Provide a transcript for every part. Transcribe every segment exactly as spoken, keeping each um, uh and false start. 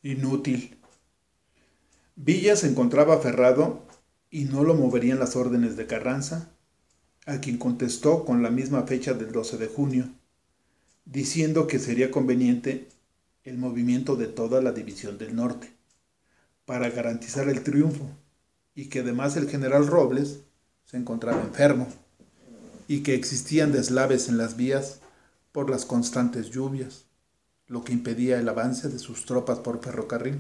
Inútil. Villa se encontraba aferrado y no lo moverían las órdenes de Carranza, a quien contestó con la misma fecha del doce de junio, diciendo que sería conveniente el movimiento de toda la división del norte, para garantizar el triunfo, y que además el general Robles se encontraba enfermo, y que existían deslaves en las vías por las constantes lluvias, lo que impedía el avance de sus tropas por ferrocarril.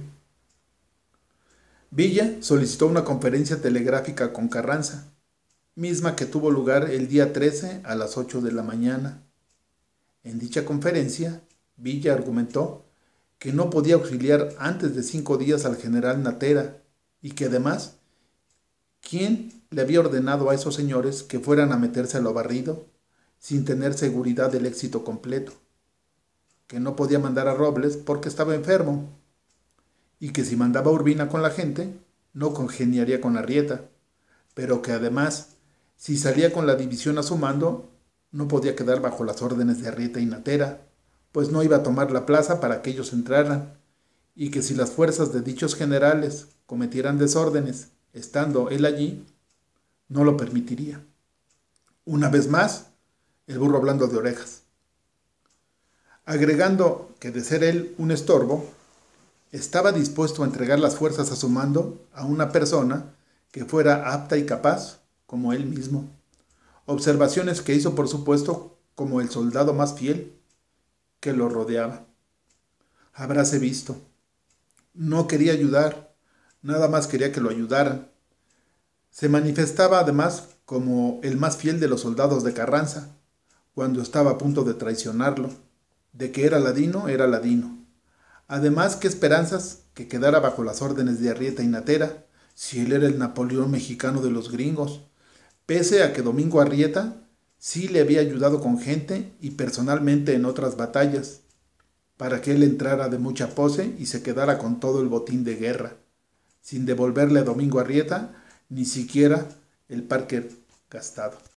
Villa solicitó una conferencia telegráfica con Carranza, misma que tuvo lugar el día trece a las ocho de la mañana. En dicha conferencia, Villa argumentó que no podía auxiliar antes de cinco días al general Natera y que además, ¿quién le había ordenado a esos señores que fueran a meterse a lo barrido sin tener seguridad del éxito completo? Que no podía mandar a Robles porque estaba enfermo y que si mandaba a Urbina con la gente, no congeniaría con Arrieta, pero que además, si salía con la división a su mando, no podía quedar bajo las órdenes de Arrieta y Natera, pues no iba a tomar la plaza para que ellos entraran, y que si las fuerzas de dichos generales cometieran desórdenes, estando él allí, no lo permitiría. Una vez más, el burro hablando de orejas. Agregando que de ser él un estorbo, estaba dispuesto a entregar las fuerzas a su mando a una persona que fuera apta y capaz como él mismo. Observaciones que hizo, por supuesto, como el soldado más fiel que lo rodeaba. Habráse visto. No quería ayudar, nada más quería que lo ayudaran. Se manifestaba además como el más fiel de los soldados de Carranza, cuando estaba a punto de traicionarlo. De que era ladino, era ladino. Además, qué esperanzas que quedara bajo las órdenes de Arrieta y Natera, si él era el Napoleón mexicano de los gringos, pese a que Domingo Arrieta sí le había ayudado con gente y personalmente en otras batallas, para que él entrara de mucha pose y se quedara con todo el botín de guerra, sin devolverle a Domingo Arrieta ni siquiera el Parker gastado.